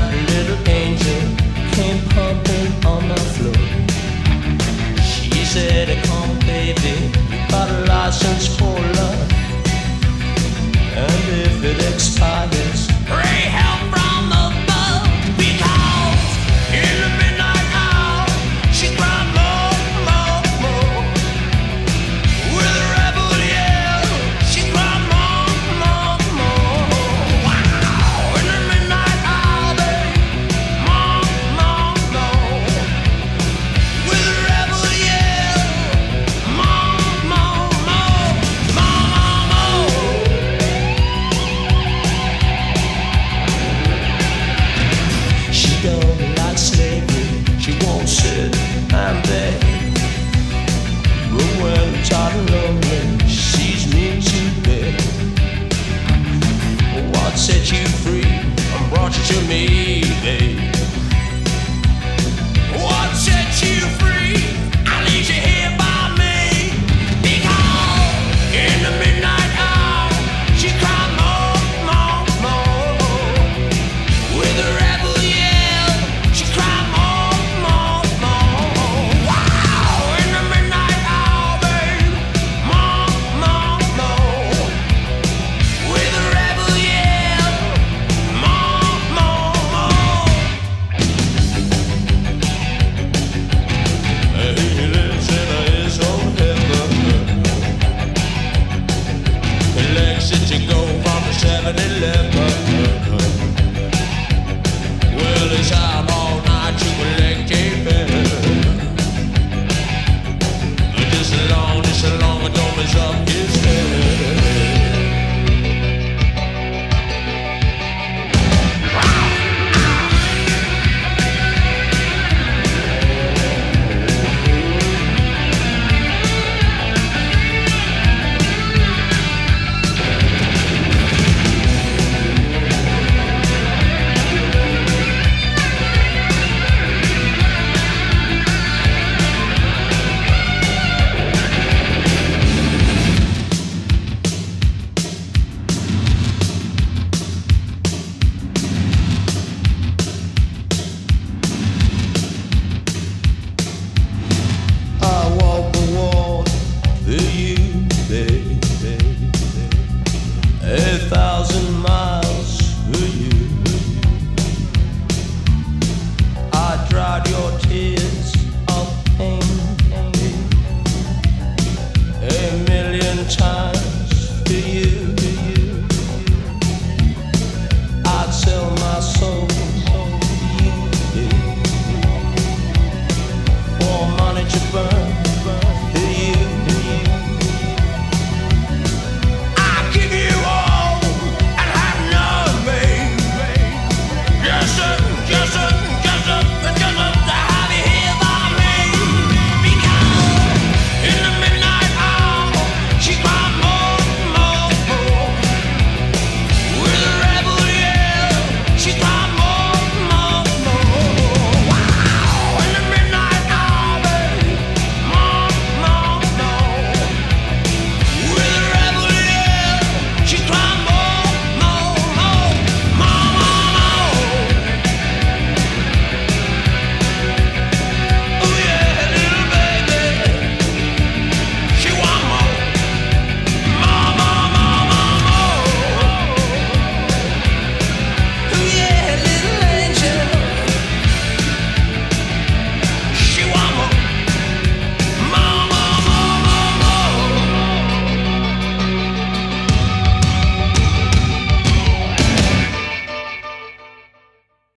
little angel came pumping on the floor. She said, come baby, you got a license for love, and if it expires, pray help from above. Because in the midnight hour, she cried more, more, more. With a rebel yell, she cried more, more, more. Wow! In the midnight hour, babe, more, more, more. With a rebel yell, more, more, more, more, more. She don't like slavery, she won't sit and beg. But when tired and lonely, she's mean to bed. What set you free and brought you to me, babe?